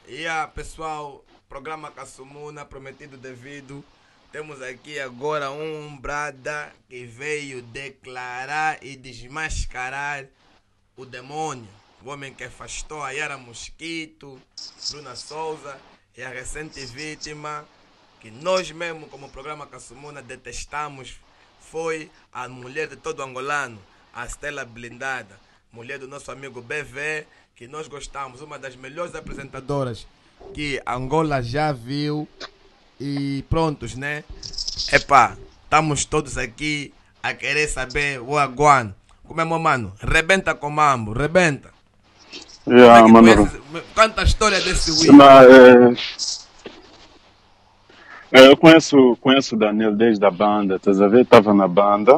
Pessoal, programa Kassumuna, prometido devido. Temos aqui agora um brada que veio declarar e desmascarar o demônio. O homem que afastou a Yara Mosquito, Bruna Souza e a recente vítima que nós mesmo, como programa Kassumuna, detestamos, foi a mulher de todo angolano, a Stella Blindada, mulher do nosso amigo BV, que nós gostamos, uma das melhores apresentadoras que Angola já viu. E prontos, né? Epá, estamos todos aqui a querer saber o Aguan. Como é, meu mano? Rebenta com mambo, rebenta. Como é que Mano. conheces? Conta a história desse Wii. Eu conheço o Daniel desde a banda, estás a ver? Estava na banda,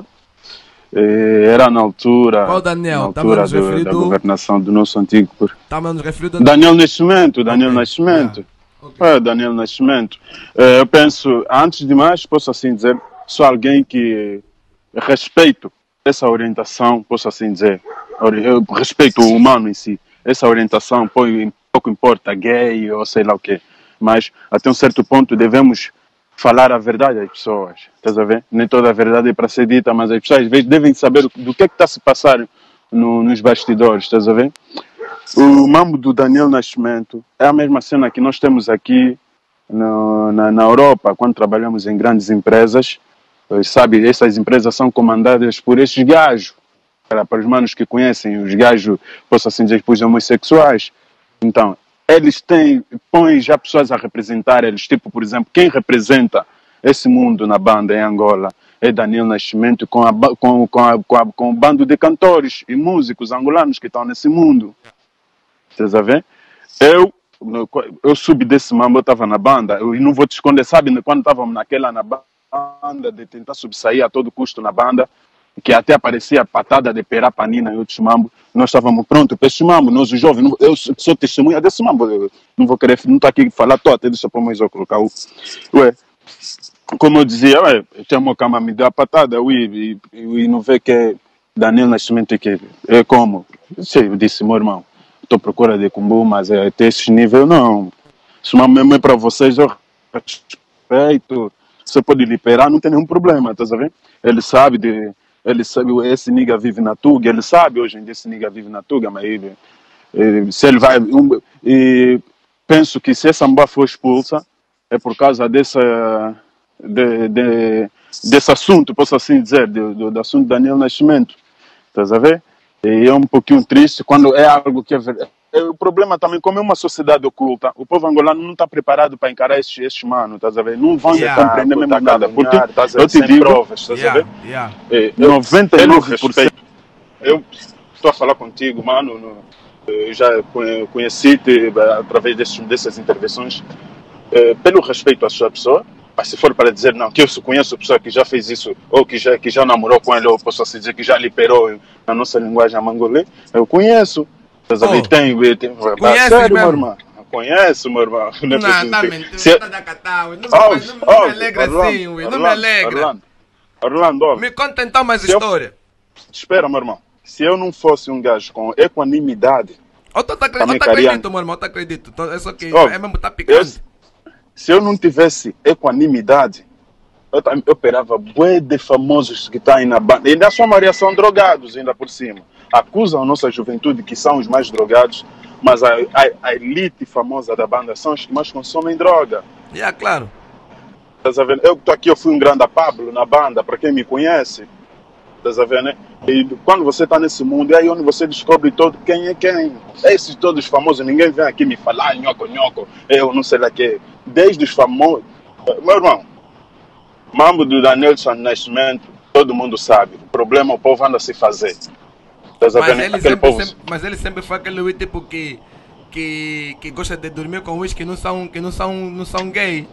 era na altura, Qual Daniel? na Estava altura nos referindo. da governação do nosso antigo. Estava nos referindo. Daniel Nascimento, Daniel Ok, Nascimento. ok. Daniel Nascimento. Eu penso, antes de mais, posso assim dizer, sou alguém que respeito essa orientação, posso assim dizer. Eu respeito o humano em si. Essa orientação, pouco importa, gay ou sei lá o quê. Mas, até um certo ponto, devemos falar a verdade às pessoas. Estás a ver? Nem toda a verdade é para ser dita, mas as pessoas às vezes devem saber do que é que está a se passar nos bastidores. Estás a ver? O mambo do Daniel Nascimento é a mesma cena que nós temos aqui na Europa, quando trabalhamos em grandes empresas. Sabe, essas empresas são comandadas por esses gajos. Para os manos que conhecem, os gajos, posso assim dizer, os homossexuais. Então, eles põem já pessoas a representar eles. Tipo, por exemplo, quem representa esse mundo na banda em Angola é Daniel Nascimento com o bando de cantores e músicos angolanos que estão nesse mundo. Estás a ver? Eu subi desse mambo, eu estava na banda, e não vou te esconder, sabe, quando estávamos na banda, de tentar subsair a todo custo na banda, que até aparecia patada de perapanina e outros mambo, nós estávamos prontos para esse mambo, nós os jovens, eu sou testemunha desse mambo, eu não vou querer, não estou aqui falar, até deixa para mais eu colocar ué, como eu dizia, tinha uma cama me deu a patada, e não vê que é Daniel Nascimento que é como, eu disse, meu irmão, estou à procura de Kumbu, mas até esse nível não. Se uma mesmo é para vocês, eu respeito. Você pode liberar, não tem nenhum problema, tá sabendo? Ele sabe, esse nigga vive na Tuga, ele sabe hoje em dia esse nigga vive na Tuga, mas se ele vai. E penso que se essa mulher for expulsa, é por causa desse assunto, posso assim dizer, do assunto Daniel Nascimento. Estás a ver? E é um pouquinho triste quando é algo que é verdade. O problema também, como é uma sociedade oculta, o povo angolano não está preparado para encarar estes manos, estás a ver? Não vão compreender mesmo nada, porque eu te digo, provas, estás a ver? 99%. Eu estou a falar contigo, mano. Eu já conheci-te através dessas intervenções. Pelo respeito à sua pessoa, mas se for para dizer não, que eu conheço pessoa que já fez isso, ou que já namorou com ele, ou posso assim dizer que já liberou na nossa linguagem mangolê, eu conheço. Estás a ver? Tem sério, meu irmão. Eu conheço, meu irmão. Não, tá mentindo, você tá da catal. Não me alegra assim, não me alegra. Orlando, Me conta então mais história. Espera, meu irmão. Se eu não fosse um gajo com equanimidade. Eu te acredito, meu irmão, eu te acredito. É só que é mesmo tá picante. Se eu não tivesse equanimidade, eu operava bué de famosos que estão aí na banda. E a sua maioria são drogados, ainda por cima. Acusam a nossa juventude que são os mais drogados, mas a elite famosa da banda são os que mais consomem droga. Claro. Estás a ver? Eu estou aqui, eu fui um grande Pablo na banda, para quem me conhece. Estás a ver, né? E quando você está nesse mundo, é aí onde você descobre todo quem é quem. Esses todos famosos, ninguém vem aqui me falar, nhoco, eu não sei lá que. Desde os famosos. Meu irmão, mambo do Daniel Nascimento, todo mundo sabe. O problema o povo anda a se fazer. Estás a ver, né? Mas ele sempre foi aquele tipo que gosta de dormir com os que não são gay.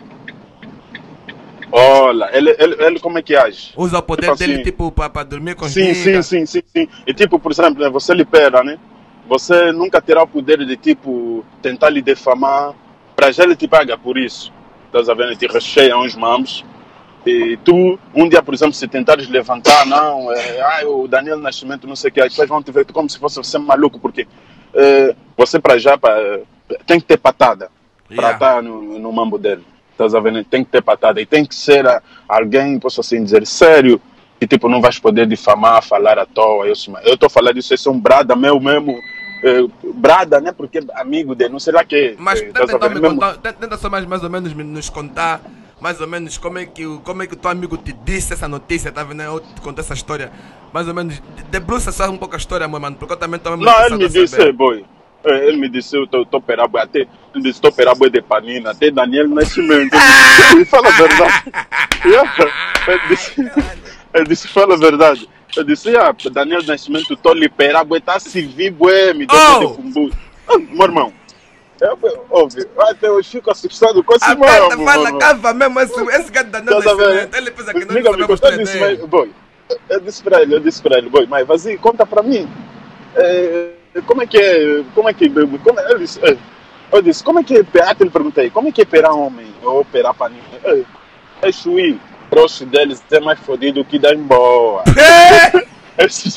Olha, ele como é que age? Usa o poder tipo dele assim, tipo para dormir com sim. E tipo, por exemplo, você libera, né? Você nunca terá o poder de tipo tentar lhe defamar. Para já ele te paga por isso. Estás a ver? Ele te recheia uns mambos. E tu, um dia, por exemplo, se tentares levantar, não, o Daniel Nascimento, não sei o que, as pessoas vão te ver como se fosse você maluco, porque você para já, tem que ter patada para Yeah. estar no mambo dele. Estás a ver? Tem que ter patada. E tem que ser alguém, posso assim dizer, sério. E tipo, não vais poder difamar, falar à toa. Eu estou falando disso, esse é um brada meu mesmo. Brada, né? Porque é amigo dele, não sei lá que. Mas estás tenta, a então, ver? me Mesmo- contar, tenta só mais ou menos nos contar mais ou menos como é que o teu amigo te disse essa notícia, tá vendo? Eu te contei essa história. Mais ou menos, debruça só um pouco a história, meu mano, porque eu também estou mesmo Não, ele interessado me a disse, saber. boy. Ele me disse, eu estou operando até. Ele disse, estou operando de panina, até Daniel Nascimento. Ele fala a verdade. Yeah. Ele disse, fala a verdade. Eu disse, Daniel Nascimento, estou liberado, está se vivo, me deu Oh! de fumbu. Meu irmão, óbvio, até eu fico assustado com esse Aperta, mambo, fala, meu irmão. cava mesmo, esse gato da Nana Estás a ver? Nascimento. Ele pensa que nós não Amiga, me sabemos contou tudo disso, dele. mas, boy, eu disse para ele, boy, mas vazio, conta para mim. Como é que é? Ele disse, eu disse, como é que é? Até ele perguntei, como é que é operar homem ou operar panina? É chuí, grosso deles é mais fodido que dá embora. Esse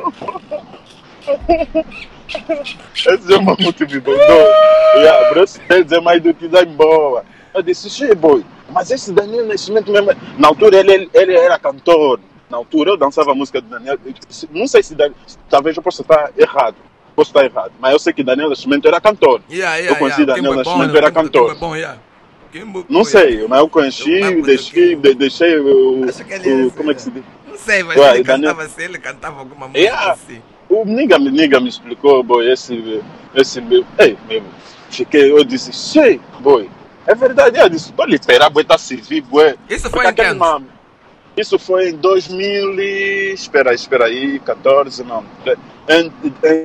é uma motivação. Grosso deles é mais do que dá embora. Eu disse, che, boy, mas esse Daniel Nascimento mesmo, na altura ele era cantor. Na altura eu dançava a música do Daniel. Não sei se talvez eu possa estar errado. Mas eu sei que Daniel Nascimento era cantor. Eu conheci Daniel Nascimento, era cantor. Não sei, mas eu conheci, deixei o. Acho que ele Como é que se diz? Não sei, mas Ué, ele Daniel- cantava assim, ele cantava alguma música Yeah. assim. O nigga me explicou, boy, esse meu. Meu. Eu disse, sei, boy. É verdade, eu disse, tô liberado, boy, tá servido, boy. Isso Porque foi em que aquele anos? mame- Isso foi em 2000 e... Espera aí, 14, não. Em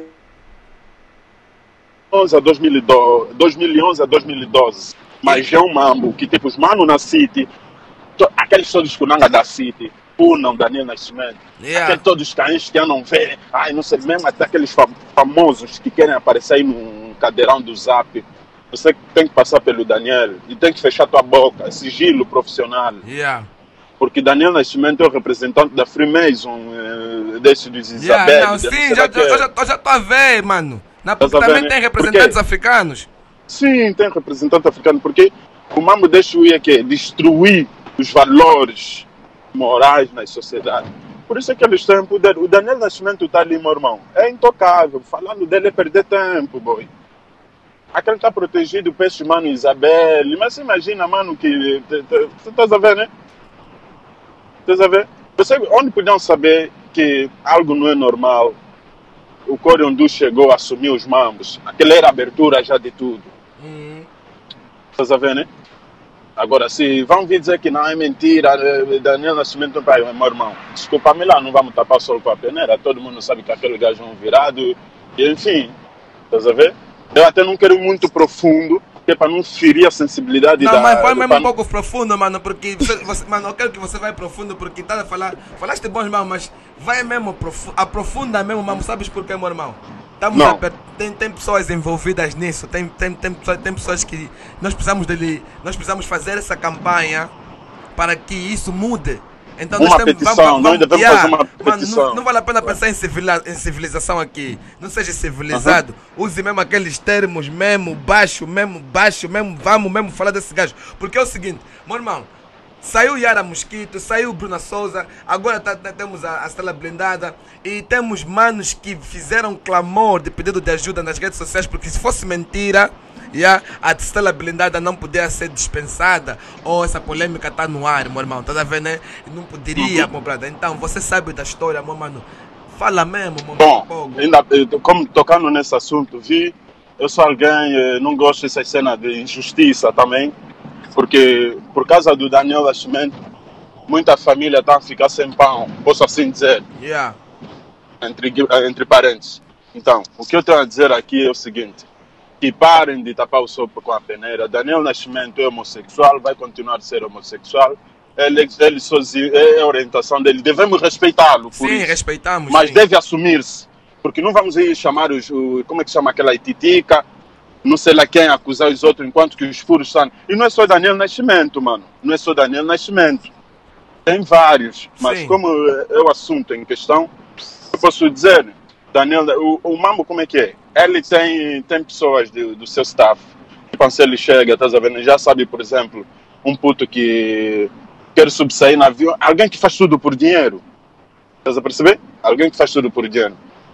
11 a 2012, 2011 a 2012. Mas é um mambo que, tipo, os manos na City, aqueles todos que não da City, Punam, Daniel Nascimento, Yeah. aqueles todos cães que não vê, ai, não sei, mesmo até aqueles famosos que querem aparecer aí num cadeirão do Zap. Você tem que passar pelo Daniel e tem que fechar tua boca, sigilo profissional. Yeah. Porque Daniel Nascimento é o representante da Freemason, desse dos Isabel. Yeah, não, sim, já tô a ver, mano. Na Estás PUC a ver, também né? tem representantes Por quê? africanos. Sim, tem representante africano, porque o mambo deixa o que destruir os valores morais na sociedade. Por isso é que eles têm poder. O Daniel Nascimento está ali, meu irmão. É intocável. Falando dele é perder tempo, boy. Aquele está protegido pelo mano Isabel. Mas imagina, mano, que. Você estás a ver, né? Estás a ver? Você, onde podiam saber que algo não é normal? O Coriondu chegou a assumir os mambos. Aquela era a abertura já de tudo. Estás a ver, né? Agora, se vão vir dizer que não é mentira, Daniel Nascimento, pai, meu irmão, desculpa-me lá, não vamos tapar o sol com a peneira. Todo mundo sabe que aquele gajo é um virado. E, enfim, estás a ver? Eu até não quero ir muito profundo, que é para não ferir a sensibilidade Não, da... mas vai mesmo pra um pouco profundo, mano, porque mano, eu quero que você vá profundo, porque tá a falar, falaste bom, irmão, mas vai mesmo aprofunda mesmo, mano, sabes por quê, meu irmão? Não. Tem pessoas envolvidas nisso, tem pessoas que nós precisamos fazer essa campanha para que isso mude. Então Uma petição, nós devemos fazer uma mano, petição. não vale a pena pensar em civilização aqui. Não seja civilizado. Use mesmo aqueles termos mesmo, baixo, mesmo, vamos mesmo falar desse gajo. Porque é o seguinte, meu irmão, saiu Yara Mosquito, saiu Bruna Souza, agora temos a Stella Blindada e temos manos que fizeram clamor de pedido de ajuda nas redes sociais, porque se fosse mentira, a Stella Blindada não poderia ser dispensada, ou essa polêmica está no ar, meu irmão, tá a ver, né? Não poderia, meu brother. Então, você sabe da história, meu mano, fala mesmo, meu Bom, povo. ainda, como tocando nesse assunto, eu sou alguém, não gosto dessa cena de injustiça também, porque por causa do Daniel Nascimento, muita família está a ficar sem pão, posso assim dizer, Yeah. entre parentes. Então, o que eu tenho a dizer aqui é o seguinte, que parem de tapar o sol com a peneira. Daniel Nascimento é homossexual, vai continuar a ser homossexual, ele sozinho, é a orientação dele, devemos respeitá-lo por Sim, isso. respeitamos. Mas sim. deve assumir-se, porque não vamos ir chamar como é que chama aquela titica, não sei lá quem, acusar os outros enquanto que os furos estão. E não é só Daniel Nascimento, mano, não é só Daniel Nascimento, tem vários, mas Sim. como é o assunto em questão, eu posso dizer, Daniel, o Mambo como é que é? Ele tem pessoas do seu staff. Quando ele chega, estás a ver, já sabe, por exemplo, um puto que quer subsair no avião, alguém que faz tudo por dinheiro. Estás a perceber? Alguém que faz tudo por dinheiro.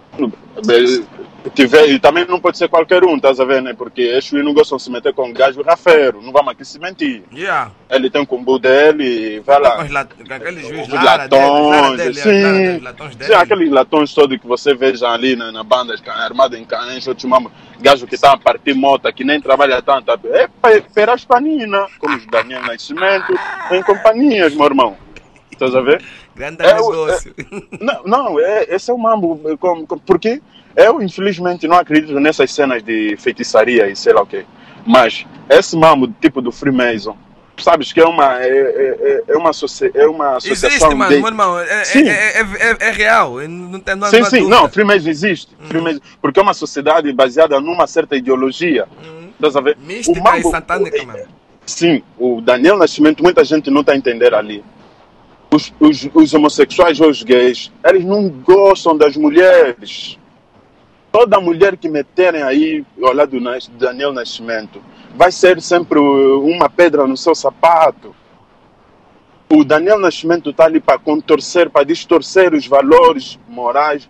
E também não pode ser qualquer um, estás a ver, né? Porque estes não gostam de se meter com gajo rafeiro, não vamos aqui se mentir. Yeah. Ele tem o combo dele, vai lá. Aquele juiz Os Lara latões, dele, sim. os latões Sim, dele. aqueles latões todos que você veja ali na banda, armado em cães, outros mamãe, gajo que está a partir moto, que nem trabalha tanto, é para esperar as paninas, como os Daniel Nascimento, em companhias, meu irmão. Estás a ver? Grande negócio. Esse é o mambo, porque eu infelizmente não acredito nessas cenas de feitiçaria e sei lá o quê. Mas esse mambo tipo do Freemason, sabes que é uma associação. Existe, mano, gay. meu irmão. É real. Não tem, não, Sim, não há sim, dúvida. não, Freemason existe. Freemason, porque é uma sociedade baseada numa certa ideologia. Estás a ver? Mística e satânica, mano. Sim, o Daniel Nascimento, muita gente não está a entender ali. Os homossexuais ou os gays, eles não gostam das mulheres. Toda mulher que meterem aí ao lado do Daniel Nascimento vai ser sempre uma pedra no seu sapato. O Daniel Nascimento está ali para contorcer, para distorcer os valores morais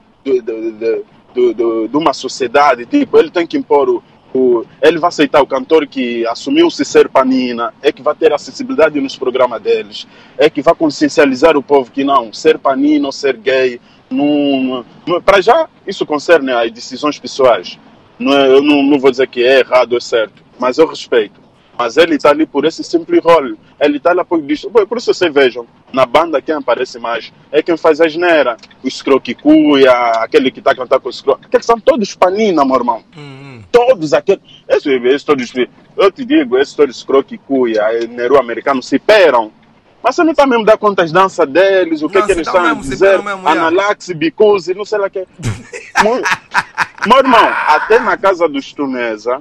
de uma sociedade. Tipo, ele tem que impor ele vai aceitar o cantor que assumiu-se ser panina, é que vai ter acessibilidade nos programas deles, é que vai consciencializar o povo que não, ser panina ou ser gay, para já isso concerne as decisões pessoais. Eu não vou dizer que é errado ou é certo, mas eu respeito. Mas ele está ali por esse simples rol. Ele está lá por isso. Por isso vocês vejam, na banda quem aparece mais é quem faz a geneira. O Scroquicuia, aquele que está cantando com o Scro. Aqueles são todos panina, meu irmão. Todos aqueles. Esses todos, eu te digo, esses todos Scroquicuia, Neru americano se peram. Mas você não está mesmo dar conta das danças deles, o que é que eles estão a dizer, Analax, Bicuse, não sei lá o que. Meu irmão, até na casa dos Tunesa,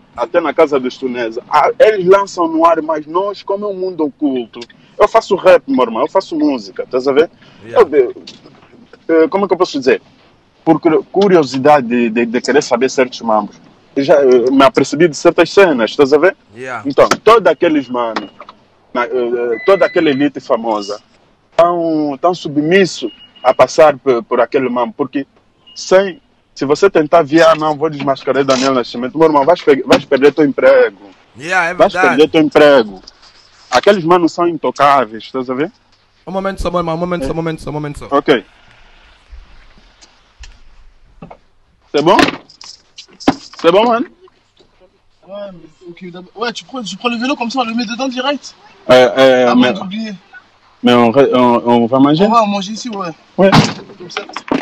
eles lançam no ar, mas nós, como é um mundo oculto, eu faço rap, meu irmão, eu faço música, estás a ver? Yeah. Como é que eu posso dizer? Por curiosidade de querer saber certos mambos, eu já me apercebi de certas cenas, estás a ver? Yeah. Então, todos aqueles manos, toda aquela elite famosa, estão submissos a passar por aquele mambo, porque se você tentar não vou desmascarar Daniel Nascimento, meu irmão, vais perder teu emprego. Yeah, é vais perder teu emprego. Aqueles manos são intocáveis, estás a ver? Um momento só, meu irmão, um momento só. Ok. C'est bon? C'est bon, man? Ouais, mais, okay, ouais, tu prends le vélo comme ça, on le met dedans direct. Mais on va manger? On va manger ici, ouais. Ouais. Comme ça.